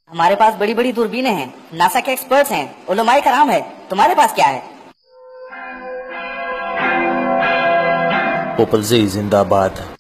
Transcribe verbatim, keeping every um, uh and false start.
हमारे पास बड़ी बड़ी दूरबीनें हैं, नासा के एक्सपर्ट्स हैं, उलमाए कराम है। तुम्हारे पास क्या है? पोपल जी जिंदाबाद।